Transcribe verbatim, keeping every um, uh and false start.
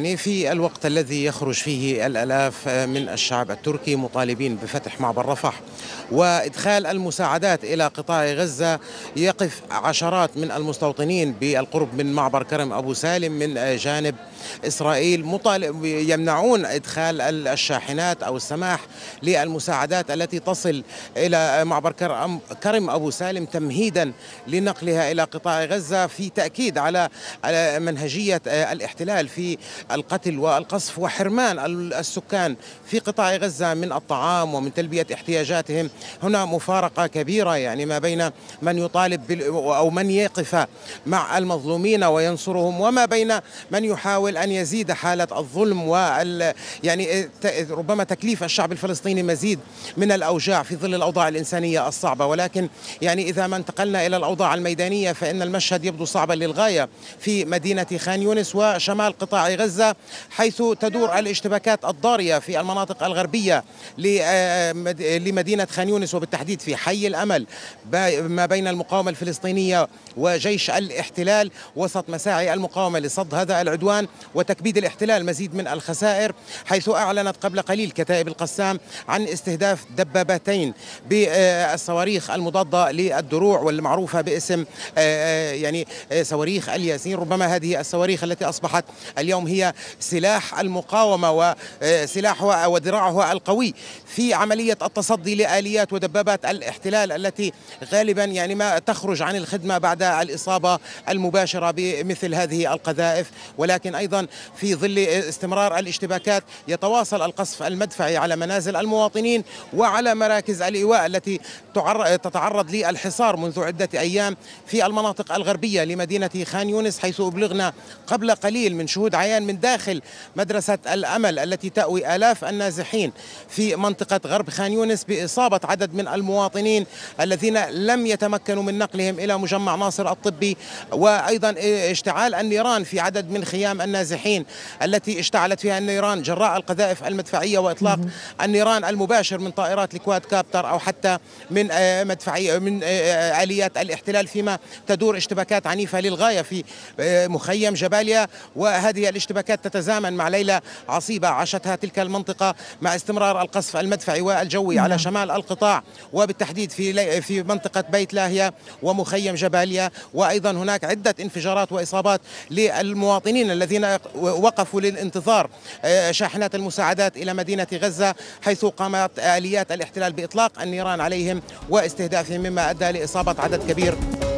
يعني في الوقت الذي يخرج فيه الآلاف من الشعب التركي مطالبين بفتح معبر رفح وإدخال المساعدات إلى قطاع غزة، يقف عشرات من المستوطنين بالقرب من معبر كرم أبو سالم من جانب إسرائيل مطالب يمنعون إدخال الشاحنات أو السماح للمساعدات التي تصل إلى معبر كرم أبو سالم تمهيدا لنقلها إلى قطاع غزة، في تأكيد على منهجية الاحتلال في القتل والقصف وحرمان السكان في قطاع غزة من الطعام ومن تلبية احتياجاتهم. هنا مفارقة كبيرة يعني ما بين من يطالب أو من يقف مع المظلومين وينصرهم، وما بين من يحاول أن يزيد حالة الظلم وال يعني ربما تكليف الشعب الفلسطيني مزيد من الأوجاع في ظل الأوضاع الإنسانية الصعبة. ولكن يعني إذا ما انتقلنا إلى الأوضاع الميدانية فإن المشهد يبدو صعبا للغاية في مدينة خان يونس وشمال قطاع غزة، حيث تدور الاشتباكات الضارية في المناطق الغربية لمدينة خان يونس، وبالتحديد في حي الأمل ما بين المقاومة الفلسطينية وجيش الاحتلال، وسط مساعي المقاومة لصد هذا العدوان وتكبيد الاحتلال مزيد من الخسائر، حيث أعلنت قبل قليل كتائب القسام عن استهداف دبابتين بالصواريخ المضادة للدروع والمعروفة باسم يعني صواريخ الياسين. ربما هذه الصواريخ التي أصبحت اليوم هي سلاح المقاومة وسلاحها وذراعها القوي في عملية التصدي لآليات ودبابات الاحتلال التي غالبا يعني ما تخرج عن الخدمة بعد الإصابة المباشرة بمثل هذه القذائف. ولكن أيضا في ظل استمرار الاشتباكات يتواصل القصف المدفعي على منازل المواطنين وعلى مراكز الإيواء التي تتعرض للحصار منذ عدة أيام في المناطق الغربية لمدينة خان يونس، حيث أبلغنا قبل قليل من شهود عيان من داخل مدرسة الأمل التي تأوي آلاف النازحين في منطقة غرب خان يونس بإصابة عدد من المواطنين الذين لم يتمكنوا من نقلهم إلى مجمع ناصر الطبي، وأيضا اشتعال النيران في عدد من خيام النازحين التي اشتعلت فيها النيران جراء القذائف المدفعية وإطلاق النيران المباشر من طائرات الكواد كابتر أو حتى من مدفعية من آليات الاحتلال، فيما تدور اشتباكات عنيفة للغاية في مخيم جباليا. وهذه الاشتباكات تتزامن مع ليلة عصيبة عاشتها تلك المنطقة مع استمرار القصف المدفعي والجوي على شمال القطاع، وبالتحديد في في منطقة بيت لاهيا ومخيم جباليا. وأيضا هناك عدة انفجارات وإصابات للمواطنين الذين وقفوا للانتظار شاحنات المساعدات إلى مدينة غزة، حيث قامت آليات الاحتلال بإطلاق النيران عليهم واستهدافهم، مما أدى لإصابة عدد كبير